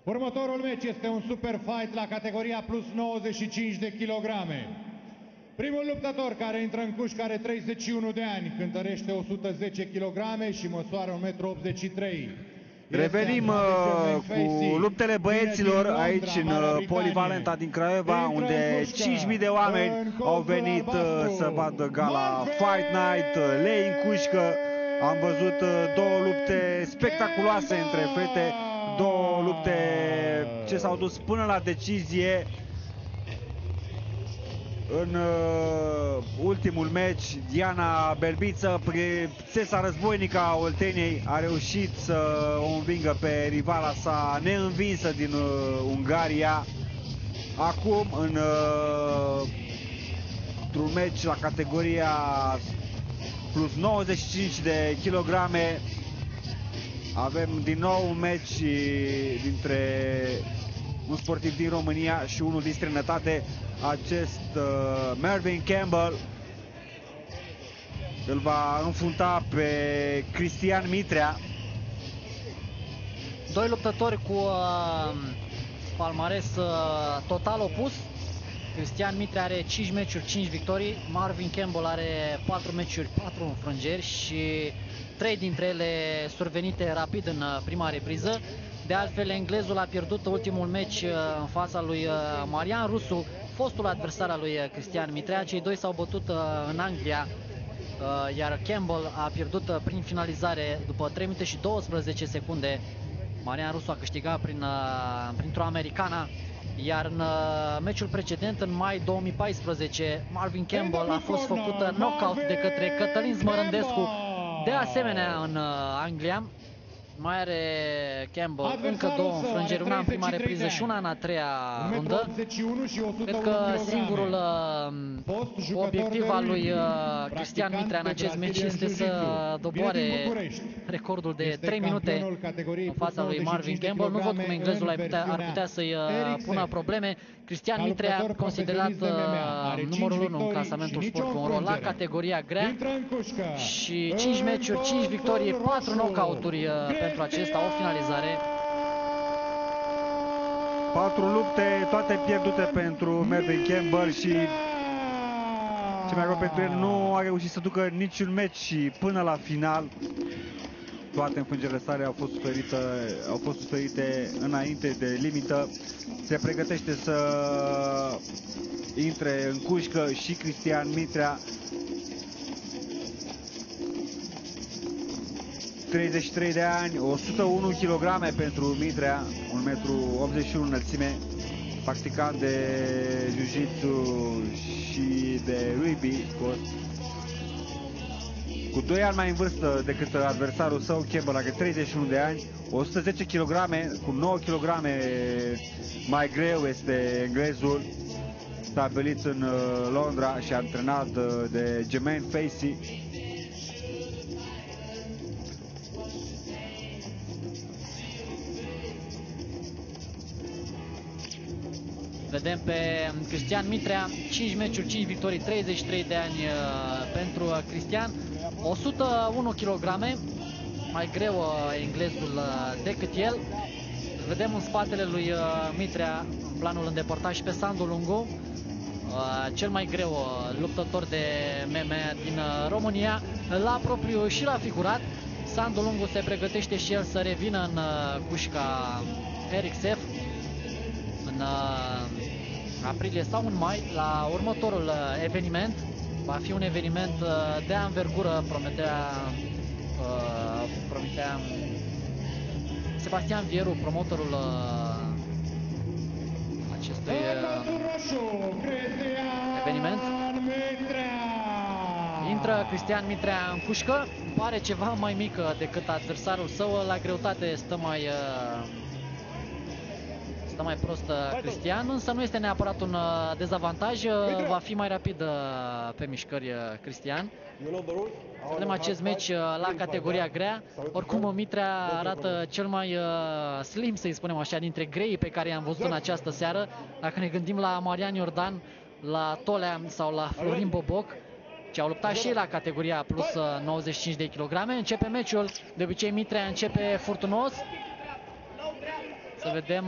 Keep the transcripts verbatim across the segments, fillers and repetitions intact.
Următorul meci este un super fight la categoria plus nouăzeci și cinci de kilograme. Primul luptător care intră în cușcă are treizeci și unu de ani, cântărește o sută zece kilograme și măsoară un metru optzeci și trei. Revenim uh, cu luptele băieților aici în uh, Polivalenta din Craiova, unde cinci mii de oameni au venit uh, să vadă gala Fight Night, uh, lei în cușcă. Am văzut uh, două lupte spectaculoase între fete, două lupte ce s-au dus până la decizie. În uh, ultimul meci, Diana Belbiță, prințesa războinică a Olteniei, a reușit să o învingă pe rivala sa neînvinsă din uh, Ungaria. Acum, în uh, un meci la categoria plus nouăzeci și cinci de kilograme, avem din nou un meci dintre un sportiv din România și unul din străinătate. Acest uh, Mervyn Campbell îl va înfrunta pe Cristian Mitrea. Doi luptători cu uh, palmares uh, total opus. Cristian Mitrea are cinci meciuri, cinci victorii. Marvin Campbell are patru meciuri, patru înfrângeri și trei dintre ele survenite rapid în prima repriză. De altfel, englezul a pierdut ultimul meci în fața lui Marian Rusu, fostul adversar al lui Cristian Mitrea. Cei doi s-au bătut în Anglia, iar Campbell a pierdut prin finalizare după trei minute și douăsprezece secunde. Marian Rusu a câștigat prin, printr-o americană. Iar în meciul precedent, în mai două mii paisprezece, Marvin Campbell a fost făcut knockout de către Cătălin Smărândescu, de asemenea în Anglia. Mai are Campbell încă două înfrângeri, una în prima repriză și una în a treia rundă. Cred că singurul uh, obiectiv al lui uh, Cristian Mitrea în acest meci este să doboare recordul de trei minute în fața lui Marvin Campbell. Nu văd cum englezul ar putea, ar putea să-i uh, pună probleme. Cristian Mitrea, considerat uh, numărul unu în clasamentul sport punct ro la categoria grea, și cinci meciuri, cinci victorii, patru knockout-uri uh, pentru acesta, o finalizare. Patru lupte, toate pierdute pentru Mervyn Campbell și ce mai rău pentru el, nu a reușit să ducă niciun meci până la final. Toate înfrângerile sale au fost suferite, au fost suferite înainte de limită. Se pregătește să intre în cușcă și Cristian Mitrea. treizeci și trei de ani, o sută unu kilograme pentru Mitrea, un metru optzeci și unu înălțime, practicant de jiu-jitsu și de rugby, cu doi ani mai în vârstă decât adversarul său. Campbell are treizeci și unu de ani, o sută zece kilograme, cu nouă kilograme mai greu este englezul, stabilit în Londra și antrenat de Jermaine Facey. Vedem pe Cristian Mitrea, cinci meciuri, cinci victorii, treizeci și trei de ani uh, pentru uh, Cristian, o sută unu kilograme, mai greu uh, englezul uh, decât el. Vedem în spatele lui uh, Mitrea, în planul îndepărtat, și pe Sandu Lungu, uh, cel mai greu uh, luptător de M M A din uh, România, la propriu și la figurat. Sandu Lungu se pregătește și el să revină în uh, cușca R X F în uh, aprilie sau în mai, la următorul uh, eveniment. Va fi un eveniment uh, de anvergură, prometea, uh, prometea Sebastian Vieru, promotorul uh, acestui uh, eveniment. Intră Cristian Mitrea în cușcă, pare ceva mai mică decât adversarul său, la greutate stă mai... Uh, mai prost Cristian, însă nu este neapărat un dezavantaj, va fi mai rapid pe mișcări Cristian. Vedem acest meci la categoria grea. Oricum, Mitrea arată cel mai slim, să-i spunem așa, dintre greii pe care i-am văzut în această seară. Dacă ne gândim la Marian Iordan, la Tolea sau la Florin Boboc, ce au luptat și la categoria plus nouăzeci și cinci de kilograme. Începe meciul, de obicei Mitrea începe furtunos. Să vedem.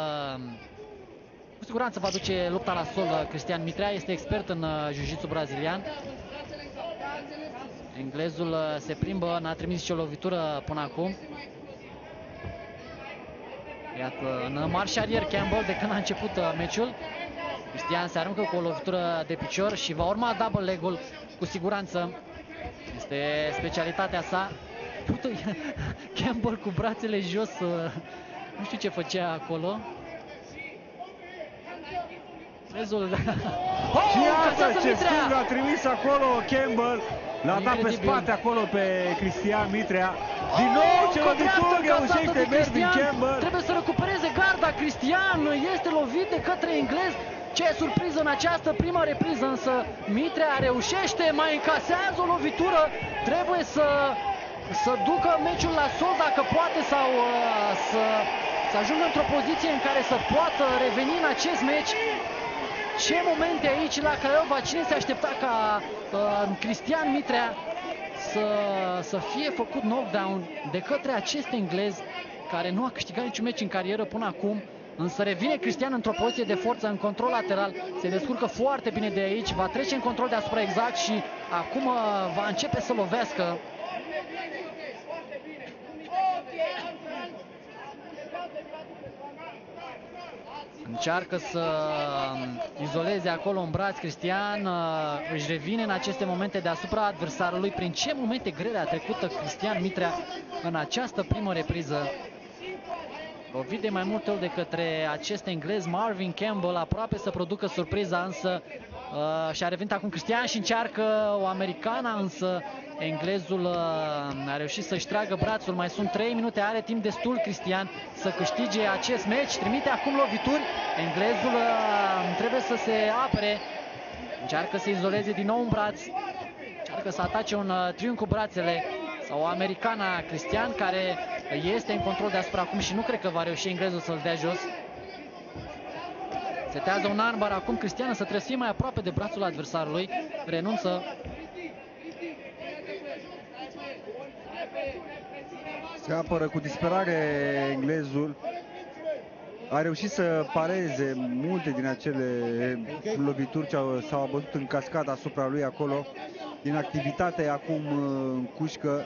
Cu siguranță va duce lupta la sol Cristian Mitrea, este expert în jiu-jitsu brazilian. Englezul se plimbă, n-a trimis nicio lovitură până acum. Iată, în marș arier Campbell de când a început meciul. Cristian se aruncă cu o lovitură de picior și va urma double leg-ul cu siguranță. Este specialitatea sa. Uite, Campbell cu brațele jos, nu știu ce făcea acolo. Rezul. Oh, și iată ce stâng a trimis acolo Campbell. L-a dat pe spate acolo pe Cristian Mitrea. Din nou oh, ce lovitură reușește Melvin Campbell. Trebuie să recupereze garda Cristian. Este lovit de către englez. Ce surpriză în această prima repriză, însă Mitrea reușește, mai încasează o lovitură. Trebuie să, să ducă meciul la sol dacă poate, sau uh, să, să ajungă într-o poziție în care să poată reveni în acest meci. Ce momente aici la Craiova, cine se aștepta ca uh, Cristian Mitrea să, să fie făcut knockdown de către acest englez care nu a câștigat niciun meci în carieră până acum. Însă revine Cristian într-o poziție de forță, în control lateral, se descurcă foarte bine de aici, va trece în control deasupra exact și acum uh, va începe să lovească. Încearcă să izoleze acolo în braț Cristian, își revine în aceste momente deasupra adversarului. Prin ce momente grele a trecut Cristian Mitrea în această primă repriză. Lovit de mai multe ori de către acest englez Marvin Campbell, aproape să producă surpriza, însă uh, și-a revenit acum Cristian și încearcă o americana, însă englezul uh, a reușit să-și tragă brațul. Mai sunt trei minute, are timp destul Cristian să câștige acest meci. Trimite acum lovituri, englezul uh, trebuie să se apere, încearcă să izoleze din nou un braț, încearcă să atace un uh, triunghi cu brațele sau o americana Cristian, care este în control deasupra acum și nu cred că va reuși englezul să-l dea jos. Setează un armbar acum Cristian, să trebuie să fie mai aproape de brațul adversarului. Renunță. Se apără cu disperare englezul. A reușit să pareze multe din acele lovituri ce s-au abătut în cascadă asupra lui acolo. Din activitate acum în cușcă.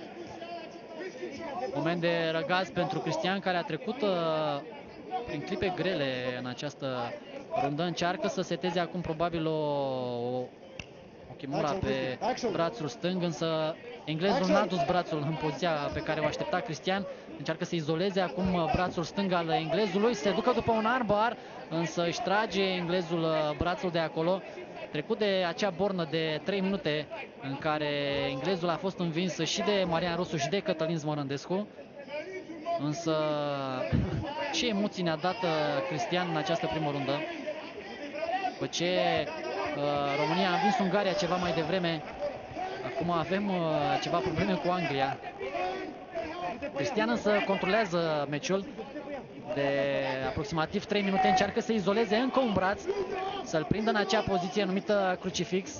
Moment de răgaz pentru Cristian, care a trecut uh, prin clipe grele în această rundă. Încearcă să seteze acum probabil o, o, o chimura pe brațul stâng, însă englezul n-a dus brațul în poziția pe care o aștepta Cristian. Încearcă să izoleze acum brațul stâng al englezului, se ducă după un armbar, însă își trage englezul brațul de acolo. Trecut de acea bornă de trei minute în care englezul a fost învins și de Marian Rosu și de Cătălin Zmărândescu. Însă ce emoții ne-a dat Cristian în această primă rundă. După ce uh, România a învins Ungaria ceva mai devreme, acum avem uh, ceva probleme cu Anglia. Cristian însă controlează meciul de aproximativ trei minute, încearcă să izoleze încă un braț, să-l prindă în acea poziție numită crucifix.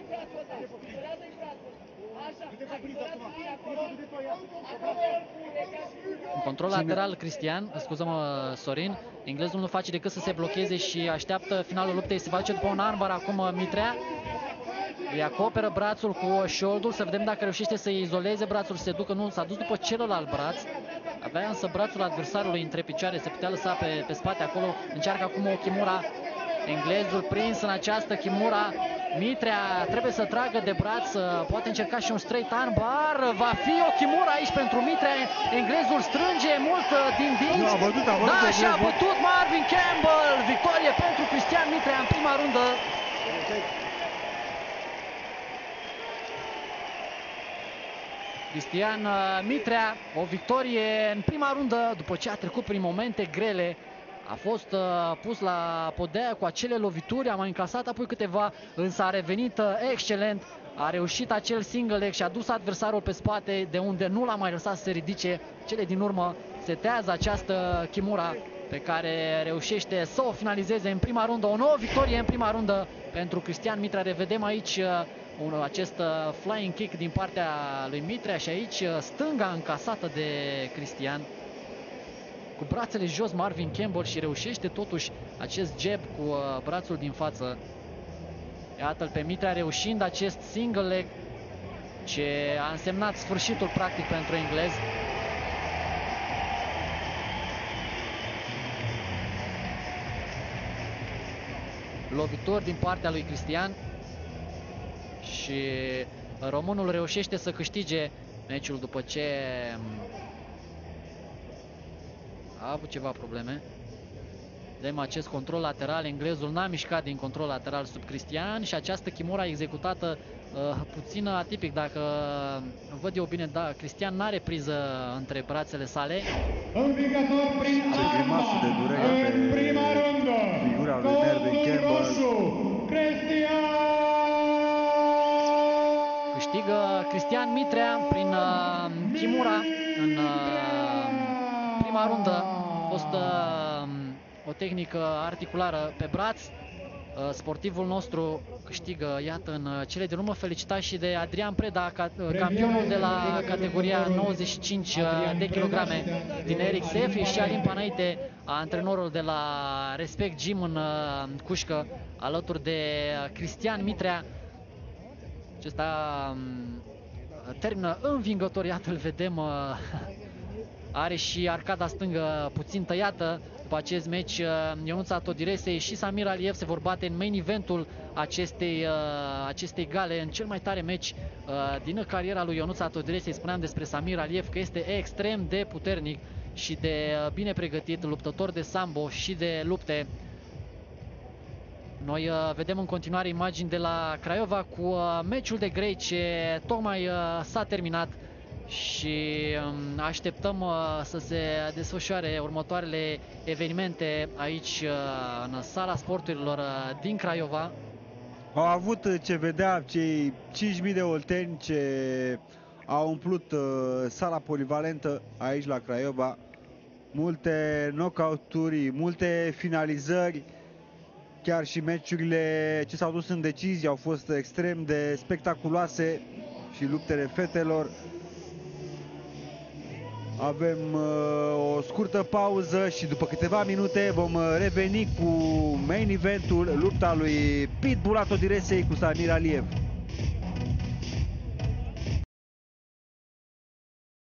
În control lateral Cristian, scuză-mă Sorin, englezul nu face decât să se blocheze și așteaptă finalul luptei. Se va duce după un armbar acum Mitrea. Îi acoperă brațul cu shoulder, să vedem dacă reușește să izoleze brațul, se ducă, nu, s-a dus după celălalt braț. Avea însă brațul adversarului între picioare, se putea lăsa pe, pe spate acolo. Încearcă acum o chimura, englezul prins în această chimura. Mitrea trebuie să tragă de braț, poate încerca și un straight armbar. Va fi o chimura aici pentru Mitrea. Englezul strânge mult din dinți. Nu, a bătut, a bătut, da, și a bătut Marvin Campbell. Victorie pentru Cristian Mitrea în prima rundă. Cristian Mitrea, o victorie în prima rundă după ce a trecut prin momente grele. A fost uh, pus la podea cu acele lovituri, a mai încasat apoi câteva, însă a revenit uh, excelent. A reușit acel single leg și a dus adversarul pe spate, de unde nu l-a mai lăsat să se ridice. Cele din urmă setează această chimura pe care reușește să o finalizeze în prima rundă. O nouă victorie în prima rundă pentru Cristian Mitrea. Revedem aici uh, un, acest uh, flying kick din partea lui Mitrea și aici uh, stânga încasată de Cristian. cu brațele jos Marvin Campbell și reușește totuși acest jab cu uh, brațul din față. Iată-l pe Mitrea reușind acest single leg, ce a însemnat sfârșitul practic pentru englez. Lovitor din partea lui Cristian și românul reușește să câștige meciul după ce a avut ceva probleme. Vedem acest control lateral, englezul n-a mișcat din control lateral sub Cristian și această Kimura executată uh, puțin atipic, dacă văd eu bine, da, Cristian n-are priză între brațele sale. Învingător prin arma de durere în pe prima rundă, figura lui Marvin Campbell. roșu, Cristian! Câștigă Cristian Mitrea prin uh, Kimura în uh, prima rundă. A fost uh, o tehnică articulară pe braț. Uh, sportivul nostru câștigă, iată, în cele din urmă. Felicitat și de Adrian Preda, ca, uh, campionul de la categoria nouăzeci și cinci de kilograme din R X F, și Alin Panaite, antrenorul de la Respect Gym în uh, Cușcă, alături de Cristian Mitrea. Acesta um, termină învingător, iată, îl vedem, uh, are și arcada stângă puțin tăiată. După acest meci, uh, Ionuț Todiresei și Samir Aliev se vor bate în main eventul acestei, uh, acestei gale, în cel mai tare meci uh, din cariera lui Ionuț Todiresei. Spuneam despre Samir Aliev că este extrem de puternic și de uh, bine pregătit, luptător de sambo și de lupte. Noi uh, vedem în continuare imagini de la Craiova cu uh, meciul de grei ce tocmai uh, s-a terminat și um, așteptăm uh, să se desfășoare următoarele evenimente aici uh, în sala sporturilor uh, din Craiova. Au avut ce vedea cei cinci mii de olteni ce au umplut uh, sala polivalentă aici la Craiova. Multe knockout-uri, multe finalizări. Chiar și meciurile ce s-au dus în decizie au fost extrem de spectaculoase și luptele fetelor. Avem uh, o scurtă pauză și după câteva minute vom reveni cu main eventul, lupta lui Pitbull Todiresei cu Samir Aliev.